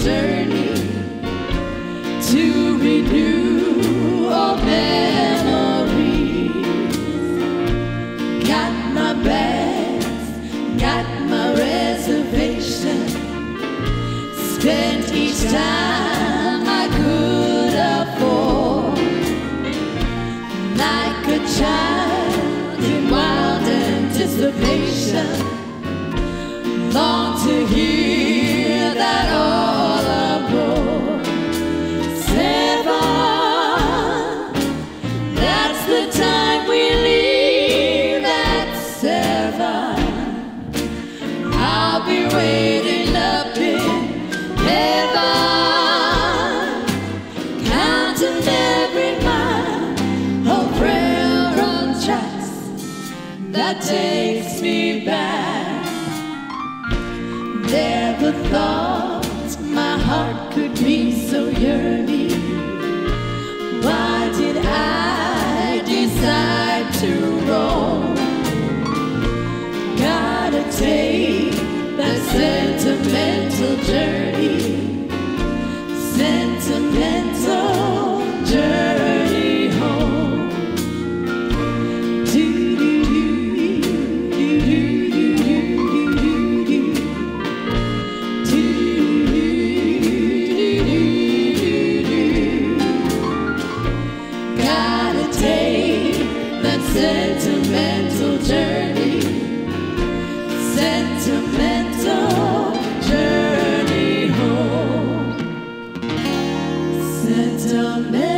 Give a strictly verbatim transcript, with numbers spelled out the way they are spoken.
journey to renew all memories. Got my bags, got my reservation. Spent each time I could afford, like a child in wild anticipation. Long to hear that all aboard. Seven, that's the time we leave at seven. I'll be waiting up in heaven, counting every mile of railroad tracks that takes me back. Never thought my heart could be so yearning. Why did I decide to roam? Gotta take that sentimental journey, sentimental journey home. Gotta take that sentimental journey, sentimental journey home. Sentimental